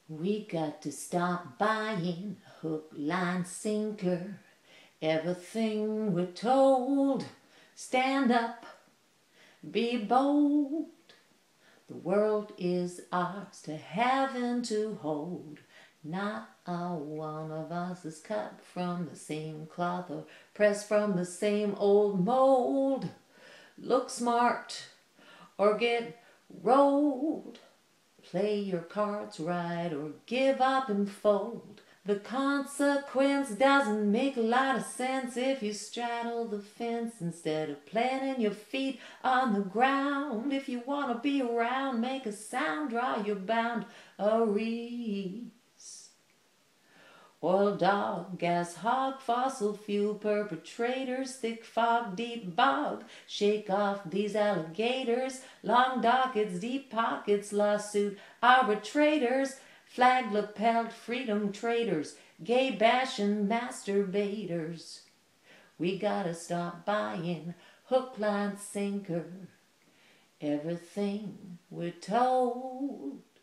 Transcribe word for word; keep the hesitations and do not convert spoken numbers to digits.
We got to stop buying hook, line, sinker. Everything we're told. Stand up, be bold. The world is ours to have and to hold. Not a one of us is cut from the same cloth or pressed from the same old mold. Look smart or get rolled. Play your cards right or give up and fold. The consequence doesn't make a lot of sense if you straddle the fence instead of planting your feet on the ground. If you want to be around, make a sound, draw your bound, a reese. Oil, dog, gas, hog, fossil fuel perpetrators, thick fog, deep bog. Shake off these alligators, long dockets, deep pockets, lawsuit arbitrators, flag lapelled freedom traders, gay bashing masturbators. We gotta stop buying hook, line, sinker. Everything we're told.